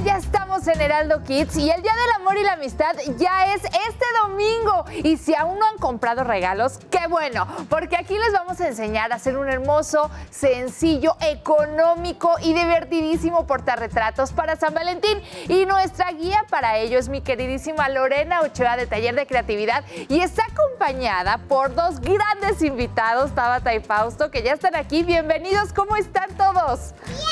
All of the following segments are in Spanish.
ya estamos en Heraldo Kids y el Día del Amor y la Amistad ya es este domingo. Y si aún no han comprado regalos, qué bueno, porque aquí les vamos a enseñar a hacer un hermoso, sencillo, económico y divertidísimo portarretratos para San Valentín. Y nuestra guía para ello es mi queridísima Lorena Ochoa de Taller de Creatividad y está acompañada por dos grandes invitados, Tabata y Fausto, que ya están aquí. Bienvenidos, ¿cómo están todos?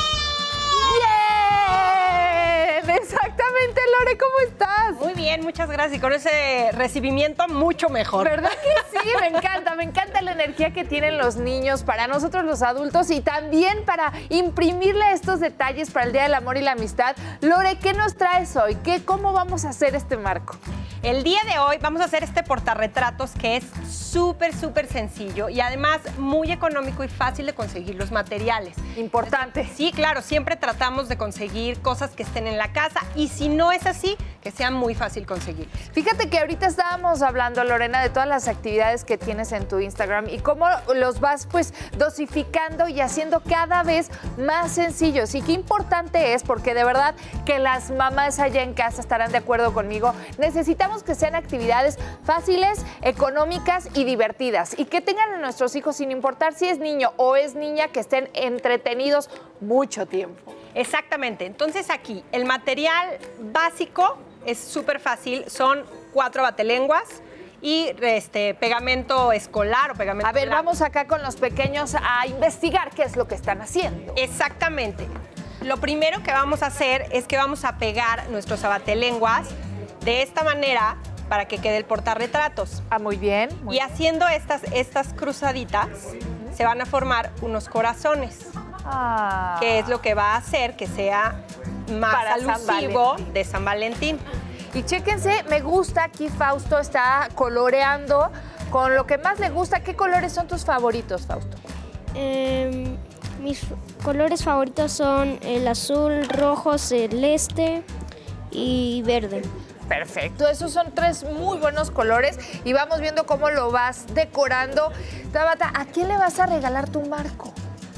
¡Bien! Exactamente, Lore, ¿cómo estás? Muy bien, muchas gracias. Y con ese recibimiento, mucho mejor. ¿Verdad que sí? Me encanta la energía que tienen los niños para nosotros los adultos y también para imprimirle estos detalles para el Día del Amor y la Amistad. Lore, ¿qué nos traes hoy? ¿Cómo vamos a hacer este marco? El día de hoy vamos a hacer este portarretratos que es súper sencillo y además muy económico y fácil de conseguir los materiales. Importante. Sí, claro, siempre tratamos de conseguir cosas que estén en la casa y si no es así, que sea muy fácil conseguir. Fíjate que ahorita estábamos hablando, Lorena, de todas las actividades que tienes en tu Instagram y cómo los vas pues dosificando y haciendo cada vez más sencillos. Y qué importante es, porque de verdad que las mamás allá en casa estarán de acuerdo conmigo, necesitamos que sean actividades fáciles, económicas y divertidas y que tengan a nuestros hijos, sin importar si es niño o es niña, que estén entretenidos mucho tiempo. Exactamente. Entonces aquí el material básico es súper fácil, son 4 batelenguas y pegamento escolar o pegamento. A ver, blanco. vamos acá con los pequeños a investigar qué es lo que están haciendo. Exactamente. Lo primero que vamos a hacer es que vamos a pegar nuestros abatelenguas de esta manera para que quede el portarretratos. Ah, muy bien. Y haciendo estas cruzaditas se van a formar unos corazones, que es lo que va a hacer que sea más para alusivo de San Valentín. Y chéquense, me gusta aquí Fausto está coloreando con lo que más le gusta. ¿Qué colores son tus favoritos, Fausto? Mis colores favoritos son el azul, rojo, celeste y verde. Perfecto, esos son 3 muy buenos colores y vamos viendo cómo lo vas decorando. Tabata, ¿a quién le vas a regalar tu marco?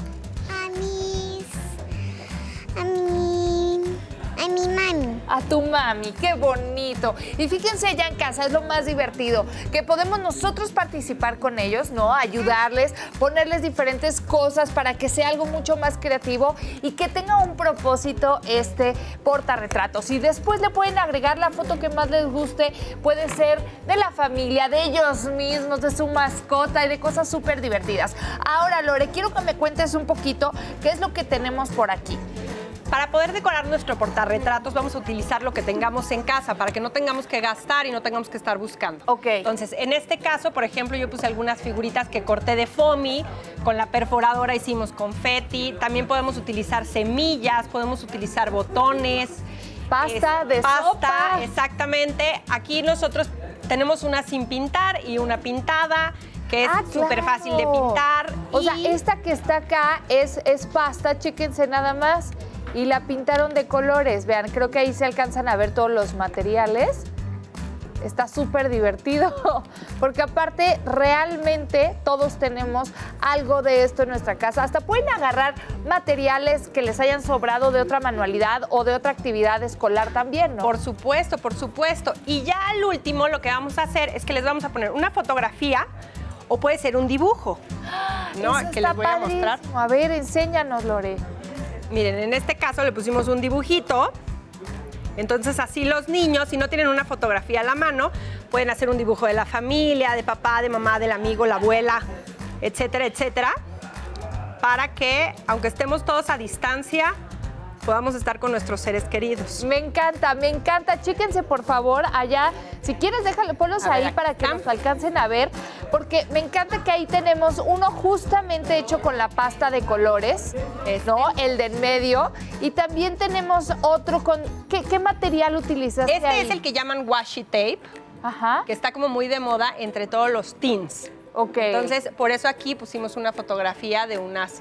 A mi mami. A tu mami, qué bonito. Y fíjense, ya en casa es lo más divertido, que podemos nosotros participar con ellos, ¿no? Ayudarles, ponerles diferentes cosas para que sea algo mucho más creativo y que tenga un propósito este portarretratos. Y después le pueden agregar la foto que más les guste, puede ser de la familia, de ellos mismos, de su mascota y de cosas súper divertidas. Ahora, Lore, quiero que me cuentes un poquito qué es lo que tenemos por aquí. Para poder decorar nuestro portarretratos vamos a utilizar lo que tengamos en casa para que no tengamos que gastar y no tengamos que estar buscando. Ok. Entonces, en este caso, por ejemplo, yo puse algunas figuritas que corté de foamy, con la perforadora hicimos confeti, también podemos utilizar semillas, podemos utilizar botones. Pasta de sopa. Exactamente. Aquí nosotros tenemos una sin pintar y una pintada, que es súper fácil de pintar. O sea, esta que está acá es pasta, chéquense nada más. Y la pintaron de colores. Vean, creo que ahí se alcanzan a ver todos los materiales. Está súper divertido, porque aparte realmente todos tenemos algo de esto en nuestra casa. Hasta pueden agarrar materiales que les hayan sobrado de otra manualidad o de otra actividad escolar también, ¿no? Por supuesto, por supuesto. Y ya al último lo que vamos a hacer es que les vamos a poner una fotografía o puede ser un dibujo, ¿no? Eso que está les voy a mostrar. padrísimo. A ver, enséñanos, Lore. Miren, en este caso le pusimos un dibujito. Entonces así los niños, si no tienen una fotografía a la mano, pueden hacer un dibujo de la familia, de papá, de mamá, del amigo, la abuela, etcétera, etcétera, para que, aunque estemos todos a distancia, podamos estar con nuestros seres queridos. Me encanta, me encanta. Chéquense, por favor, allá. Si quieres, ponlos ahí ver, para que nos alcancen a ver, porque me encanta que ahí tenemos uno justamente hecho con la pasta de colores, ¿no? El de en medio. Y también tenemos otro con... ¿Qué material utilizaste Este ahí? es el que llaman washi tape, Ajá. que está como muy de moda entre todos los teens. Ok. Entonces, por eso aquí pusimos una fotografía de unas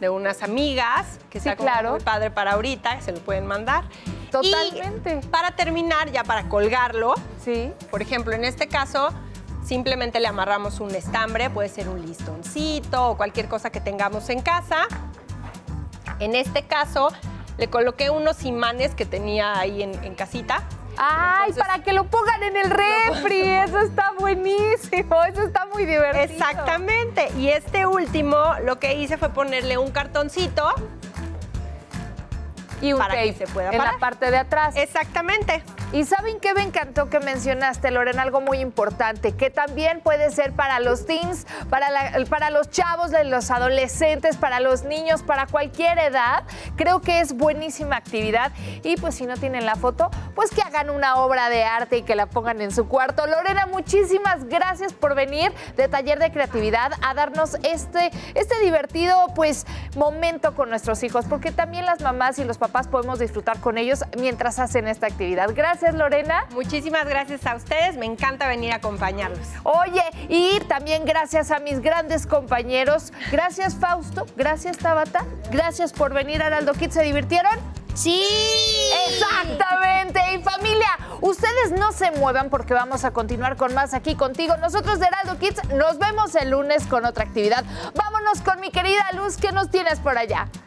amigas, que está como claro. muy padre para ahorita, se lo pueden mandar. Totalmente. Y para terminar, ya para colgarlo, Sí. por ejemplo, en este caso, simplemente le amarramos un estambre, puede ser un listoncito o cualquier cosa que tengamos en casa. En este caso, Le coloqué unos imanes que tenía ahí en casita. ¡Ay, Entonces, para que lo pongan en el refri! Eso está buenísimo, eso está muy divertido. Exactamente. Y este último, lo que hice fue ponerle un cartoncito. Y un para tape que se pueda en parar. la parte de atrás. Exactamente. Y ¿saben qué me encantó que mencionaste, Lorena? Algo muy importante, que también puede ser para los teens, para los chavos, los adolescentes, para los niños, para cualquier edad. Creo que es buenísima actividad. Y pues si no tienen la foto, pues que hagan una obra de arte y que la pongan en su cuarto. Lorena, muchísimas gracias por venir de Taller de Creatividad a darnos este divertido pues momento con nuestros hijos, porque también las mamás y los papás podemos disfrutar con ellos mientras hacen esta actividad. Gracias, Lorena. Muchísimas gracias a ustedes. Me encanta venir a acompañarlos. Oye, y también gracias a mis grandes compañeros. Gracias, Fausto. Gracias, Tabata. Gracias por venir a Heraldo Kids. ¿Se divirtieron? Sí. Exactamente. Y familia, ustedes no se muevan porque vamos a continuar con más aquí contigo. Nosotros de Heraldo Kids nos vemos el lunes con otra actividad. Vámonos con mi querida Luz. ¿Qué nos tienes por allá?